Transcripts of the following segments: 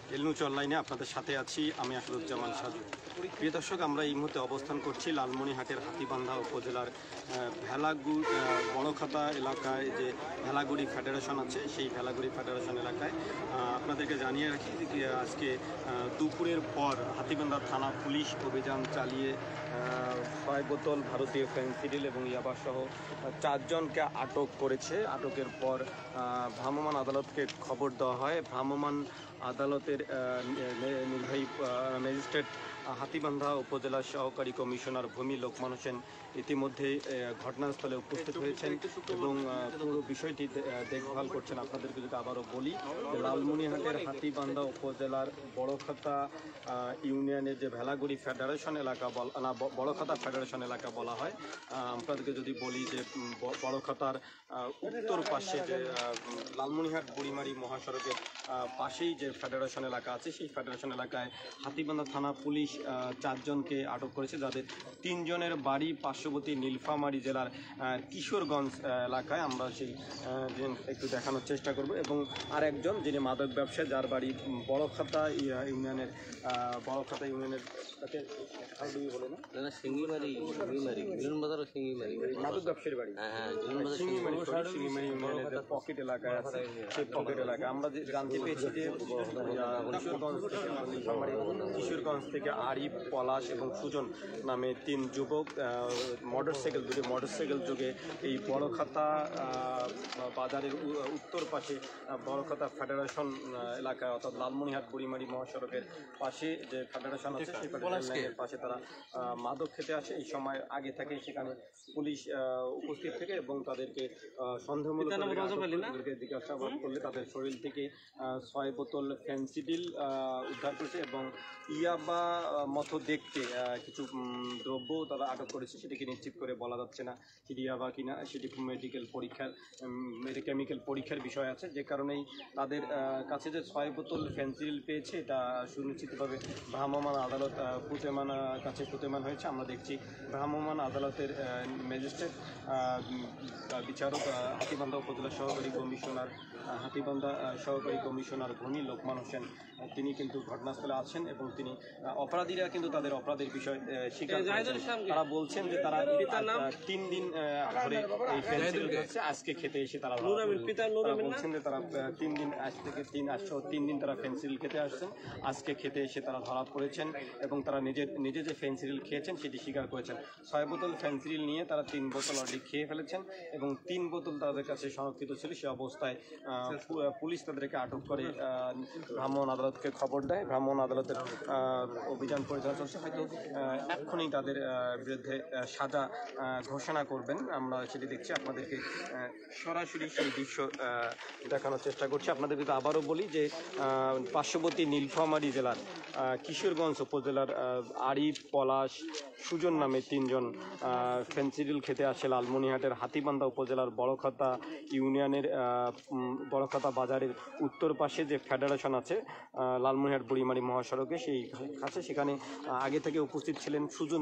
এলনুচ অনলাইনে আপনাদের সাথে আছি আমি আখরুজ্জামান সাজু। প্রিয় দর্শক, আমরা এই মুহূর্তে অবস্থান করছি লালমনিরহাটের হাতীবান্ধা উপজেলার বড়খাতা এলাকায় যে ভেলাগুড়ি ফেডারেশন আছে, সেই ভেলাগুড়ি ফেডারেশন এলাকায় আপনাদেরকে জানিয়ে রাখি যে আজকে দুপুরের পর হাতীবান্ধা থানা পুলিশ অভিযান চালিয়ে 6 বোতল ভারতীয় ফেনসিডিল এবং ইয়াবাসহ 4 জনকে আটক করেছে। আটকের পর ভ্রাম্যমাণ আদালতকে খবর দেওয়া হয়। ভ্রাম্যমাণ আদালতের নির্বাহী ম্যাজিস্ট্রেট হাতীবান্ধা উপজেলার সহকারী কমিশনার ভূমি লোকমান হোসেন ইতিমধ্যে ঘটনাস্থলে উপস্থিত হয়েছেন এবং পুরো বিষয়টি দেখভাল করছেন। আপনাদেরকে যদি আবারও বলি যে লালমনিরহাটের হাতীবান্ধা উপজেলার বড়খাতা ইউনিয়নের যে ভেলাগুড়ি ফেডারেশন এলাকা বড়খাতা ফেডারেশন এলাকা বলা হয়। আপনাদেরকে যদি বলি যে বড়খাতার উত্তর পাশে যে লালমনিরহাট বুড়িমারি মহাসড়কের পাশেই যে ফেডারেশন এলাকা আছে, সেই ফেডারেশন এলাকায় হাতীবান্ধা থানা পুলিশ 4 জনকে আটক করেছে, যাদের 3 জনের বাড়ি পার্শ্ববর্তী নীলফামারী জেলার কিশোরগঞ্জ এলাকায়। আমরা সেই একটু দেখানোর চেষ্টা করব। এবং আর একজন যিনি মাদক ব্যবসায়ী, যার বাড়ি বড়খাতা ইউনিয়নের মাদক ব্যবসায়ীর বাড়ি ইউনিয়নের পকেট এলাকায় আছে। সেই পকেট এলাকায় আমরা জানতে পেরেছি যে কিশোরগঞ্জ থেকে আরিফ, পলাশ এবং সুজন নামে 3 যুবক দুটি মোটরসাইকেল যোগে এই বড়খাতা বাজারের উত্তর পাশে বড়খাতা ফেডারেশন এলাকায় অর্থাৎ লালমনিরহাট বুড়িমারি মহাসড়কের পাশে যে ফেডারেশন আছে, সেই ফেডারেশনের পাশে তারা মাদক খেতে আসে। এই সময় আগে থেকে সেখানে পুলিশ উপস্থিত থেকে এবং তাদেরকে সন্দেহমূলক জিজ্ঞাসাবাদ করলে তাদের শরীর থেকে 6 বোতল ফেনসিডিল উদ্ধার করেছে এবং ইয়াবা মতো দেখতে কিছু দ্রব্য তারা আটক করেছে। সেটিকে নিশ্চিত করে বলা যাচ্ছে না সেটি ইয়াবা কিনা, সেটি কেমিক্যাল পরীক্ষার বিষয় আছে, যে কারণেই তাদের কাছে যে 6 বোতল ফেনসিডিল পেয়েছে এটা সুনিশ্চিতভাবে ভ্রাম্যমাণ আদালত প্রতিমান হয়েছে। আমরা দেখছি ভ্রাম্যমাণ আদালতের ম্যাজিস্ট্রেট বিচারক হাতীবান্ধা উপজেলা সহকারী কমিশনার ভূমি লোকমান হোসেন, তিনি কিন্তু ঘটনাস্থলে আছেন এবং তিনি অপরাধীরা কিন্তু তাদের অপরাধের বিষয় স্বীকার করেছেন। তারা বলছেন যে তারা 3 দিন ধরে এই ফেনসিডিল খাচ্ছে, আজকে খেতে এসে তারা বলছেন যে তারা 3 দিন তারা ফেনসিডিল খেতে আসছেন, আজকে খেতে এসে তারা ধরা পড়েছেন এবং তারা নিজে যে ফেনসিডিল খেয়েছেন সেটি স্বীকার করেছেন। 6 বোতল ফেনসিডিল নিয়ে তারা 3 বোতল অলরেডি খেয়ে ফেলেছেন এবং 3 বোতল তাদের কাছে সংরক্ষিত ছিল। সে অবস্থায় পুলিশ তাদেরকে আটক করে ভ্রাম্যমাণ আদালতকে খবর দেয়। ভ্রাম্যমাণ আদালতের অভিযান পরিচালনা চলছে, হয়তো এক্ষুনি তাদের বিরুদ্ধে সাজা ঘোষণা করবেন। আমরা সেটি দেখছি, আপনাদেরকে সরাসরি সেই দৃশ্য দেখানোর চেষ্টা করছি। আপনাদের কিন্তু আবারও বলি যে পার্শ্ববর্তী নীলফামারী জেলার কিশোরগঞ্জ উপজেলার আরিফ, পলাশ, সুজন নামে 3 জন ফেনসিডিল খেতে আসে লালমনিরহাটের হাতীবান্ধা উপজেলার বড়খাতা ইউনিয়নের বড়খাতা বাজারের উত্তর পাশে যে ফেডারেশন আছে লালমনিরহাট বুড়িমারি মহাসড়কে, সেই কাছে সেখানে আগে থেকে উপস্থিত ছিলেন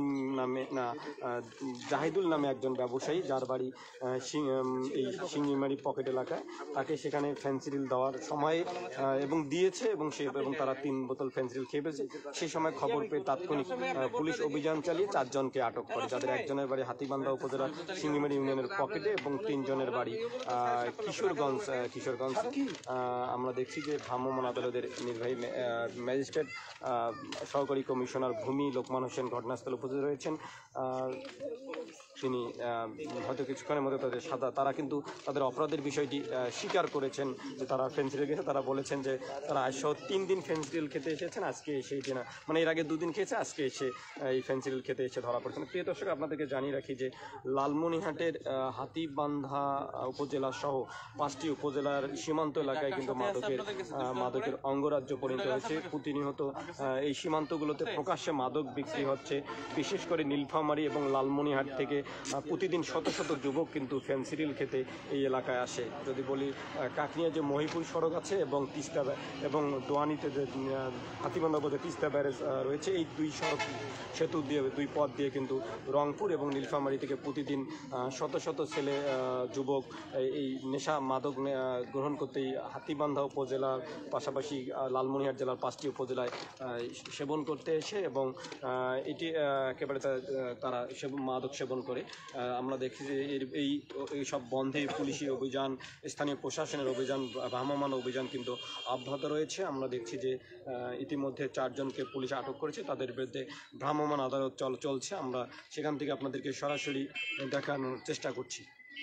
জাহিদুল নামে একজন ব্যবসায়ী, যার বাড়ি এই শিঙ্গিমারি পকেট এলাকায়। তাকে সেখানে ফেনসিডিল দেওয়ার সময় এবং দিয়েছে এবং তারা 3 বোতল ফেনসিডিল খেয়ে ফেলেছে। সেই সময় খবর পেয়ে তাৎক্ষণিক পুলিশ অভিযান চালিয়ে 4 জনকে আটক করে, যাদের একজনের বাড়ি হাতীবান্ধা উপজেলার শিঙ্গিমারি ইউনিয়নের পকেটে এবং 3 জনের বাড়ি কিশোরগঞ্জ। আমরা দেখছি যে ভ্রাম্যমাণ আদালতের নির্বাহী ম্যাজিস্ট্রেট সহকারী কমিশনার ভূমি লোকমান হোসেন ঘটনাস্থলে উপস্থিত রয়েছেন। তিনি হয়তো কিছুক্ষণের মধ্যে তারা কিন্তু তাদের অপরাধের বিষয়টি স্বীকার করেছেন যে তারা ফেনসিডিল খেয়েছে। তারা বলেছেন যে তারা 3 দিন ফেনসিডিল খেতে এসেছেন, আজকে এসে এটি না, মানে এর আগে 2 দিন খেয়েছে, আজকে এসে এই ফেনসিডিল খেতে এসে ধরা পড়েছেন। প্রিয় দর্শক, আপনাদেরকে জানিয়ে রাখি যে লালমনিরহাটের হাতীবান্ধা উপজেলা সহ 5টি উপজেলার সীমান্ত এলাকায় কিন্তু মাদকের অঙ্গরাজ্য পরিণত হয়েছে। প্রতিনিয়ত এই সীমান্তগুলোতে প্রকাশ্যে মাদক বিক্রি হচ্ছে, বিশেষ করে নীলফামারী এবং লালমনিরহাট থেকে প্রতিদিন শত শত যুবক কিন্তু ফেনসিডিল খেতে এই এলাকায় আসে। যদি বলি কাকনিয়া যে মহিপুর সড়ক আছে এবং তিস্তা এবং দোয়ানিতে যে হাতিবান্ধা উপজেলা তিস্তা ব্যারেজ রয়েছে, এই দুই সড়ক সেতু দিয়ে দুই পথ দিয়ে কিন্তু রংপুর এবং নীলফামারী থেকে প্রতিদিন শত শত ছেলে যুবক এই নেশা মাদক গ্রহণ করতেই হাতিবান্ধা উপজেলার পাশাপাশি লালমনিরহাট জেলার 5টি উপজেলায় সেবন করতে এসে এবং এটি একেবারে তারা মাদক সেবন করে। আমরা দেখি যে এই সব বন্ধে পুলিশি অভিযান, স্থানীয় প্রশাসনের অভিযান, ভ্রাম্যমাণ অভিযান কিন্তু অব্যাহত রয়েছে। আমরা দেখছি যে ইতিমধ্যে 4 জনকে পুলিশ আটক করেছে, তাদের বিরুদ্ধে ভ্রাম্যমাণ আদালত চলছে। আমরা সেখান থেকে আপনাদেরকে সরাসরি দেখানোর চেষ্টা করছি।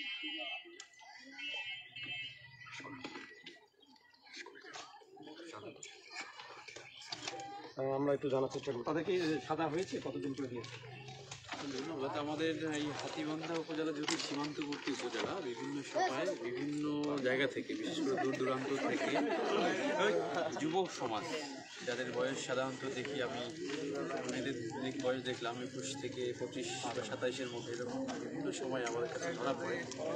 আমরা একটু জানার চেষ্টা করব তাদেরকে সাজা হয়েছে, কতদিন করে দিয়েছে? ধন্যবাদ। আমাদের এই হাতিবান্ধা উপজেলা যেহেতু সীমান্তবর্তী উপজেলা, বিভিন্ন সময় বিভিন্ন জায়গা থেকে, বিশেষ করে দূর দূরান্ত থেকে যুবক সমাজ, যাদের বয়স সাধারণত দেখি আমি মেয়েদের বয়স দেখলাম 21 থেকে 25 বা 27-এর মধ্যে, এরকম বিভিন্ন সময় আমাদের কাছে ধরা পড়ে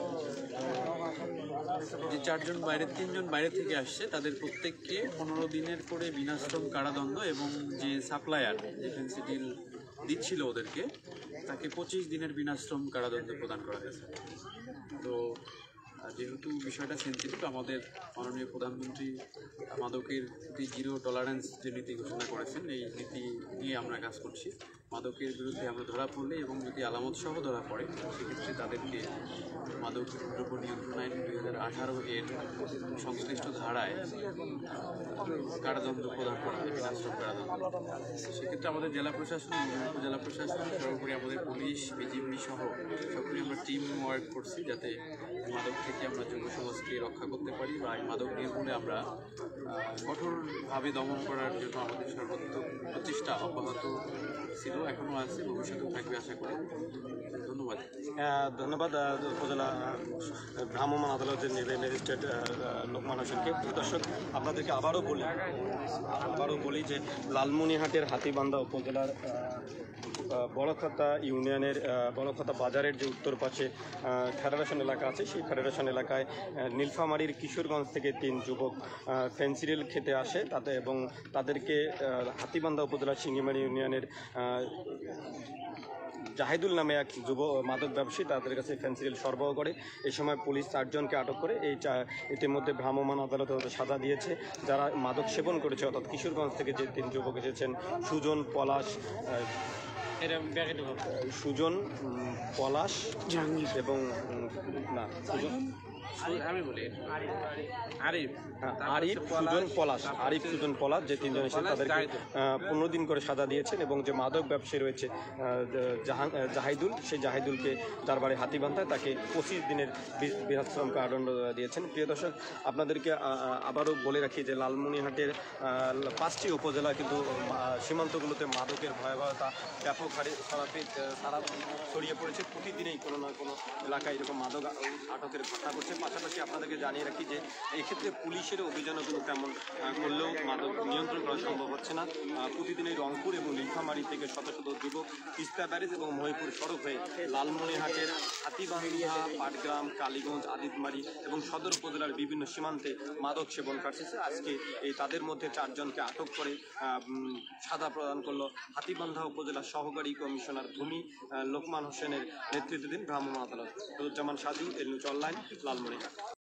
যে 4 জন 3 জন বাইরে থেকে আসছে, তাদের প্রত্যেককে 15 দিনের করে বিনাশ্রম কারাদণ্ড এবং যে সাপ্লায়ার যে ফেন্সিডিল দিচ্ছিল ওদেরকে, তাকে 25 দিনের বিনাশ্রম কারাদণ্ড প্রদান করা হয়েছে। তো যেহেতু বিষয়টা সেন্সিটিভ, আমাদের মাননীয় প্রধানমন্ত্রী মাদকের প্রতি 0 টলারেন্স যে নীতি ঘোষণা করেছেন, এই নীতি নিয়ে আমরা কাজ করছি। মাদকের বিরুদ্ধে আমরা ধরা পড়লে এবং যদি আলামত সহ ধরা পড়ে, সেক্ষেত্রে তাদেরকে মাদক দ্রব্য নিয়ন্ত্রণ আইন 2018 এর সংশ্লিষ্ট ধারায় কারাদণ্ড প্রদান করা হয়, বিনাশ্রম কারাদণ্ড। সেক্ষেত্রে আমাদের জেলা প্রশাসন, উপজেলা প্রশাসন, সর্বোপরি আমাদের পুলিশ, বিজিবি সহ সকলেই আমরা টিম ওয়ার্ক করছি, যাতে মাদক থেকে আমরা যুব সমাজকে রক্ষা করতে পারি বা এই মাদক নির্মূলে আমরা কঠোরভাবে দমন করার জন্য আমাদের সর্বোত্তম প্রচেষ্টা অব্যাহত ছিল, এখনও আছে, ভবিষ্যতেও থাকবে আশা করি। ধন্যবাদ। ধন্যবাদ উপজেলা ভ্রাম্যমাণ আদালতের ম্যাজিস্ট্রেট লোকমান হোসেনকে। দর্শক, আপনাদেরকে আবারও বলি যে লালমনিরহাটের হাতিবান্ধা উপজেলার বড়খাতা ইউনিয়নের বড়খাতা বাজারের যে উত্তর পাশে ফেডারেশন এলাকা আছে, সেই ফেডারেশন এলাকায় নীলফামারীর কিশোরগঞ্জ থেকে 3 যুবক ফেন্সিডিল খেতে আসে এবং তাদেরকে হাতিবান্ধা উপজেলার সিঙ্গিমারি ইউনিয়নের জাহিদুল নামে এক যুব মাদক ব্যবসায়ী তাদের কাছে ফেন্সিডিল সরবরাহ করে। এই সময় পুলিশ 4 জনকে আটক করে ইতিমধ্যে ভ্রাম্যমাণ আদালত সাজা দিয়েছে। যারা মাদক সেবন করেছে, অর্থাৎ কিশোরগঞ্জ থেকে যে 3 যুবক এসেছেন, সুজন, পলাশ এবং আমি বলি আরিফ সুজন পলাশ, যে 3 জন এসে তাদেরকে 15 দিন করে সাজা দিয়েছেন এবং যে মাদক ব্যবসায়ী রয়েছে জাহিদুল, সেই জাহিদুলকে তার বাড়ি হাতিবান্ধায়, তাকে 25 দিনের বিনাশ্রম কারাদণ্ড দিয়েছেন। প্রিয় দর্শক, আপনাদেরকে আবারও বলে রাখি যে লালমনিরহাটের 5টি উপজেলা কিন্তু সীমান্তগুলোতে মাদকের ভয়াবহতা ব্যাপক হারে সারা ছড়িয়ে পড়েছে। প্রতিদিনই কোনো না কোনো এলাকায় এরকম মাদক আটকের ঘটনা ঘটছে। পাশাপাশি আপনাদেরকে জানিয়ে রাখি যে এক্ষেত্রে পুলিশের অভিযানগুলো তেমন করলেও মাদক নিয়ন্ত্রণ করা সম্ভব হচ্ছে না। প্রতিদিনই রংপুর এবং নীলফামারী থেকে শত শত যুবক তিস্তা ব্যারেজ এবং মহিপুর সড়ক হয়ে লালমনিরহাটের হাতিবান্ধা, পাটগ্রাম, কালীগঞ্জ, আদিতমারি এবং সদর উপজেলার বিভিন্ন সীমান্তে মাদক সেবন করতেছে। আজকে তাদের মধ্যে 4 জনকে আটক করে সাজা প্রদান করলো হাতিবান্ধা উপজেলার সহকারী কমিশনার ভূমি লোকমান হোসেনের নেতৃত্বাধীন ভ্রাম্যমাণ আদালত। রুজ্জামান Saju, L news online, Lalmonirhat.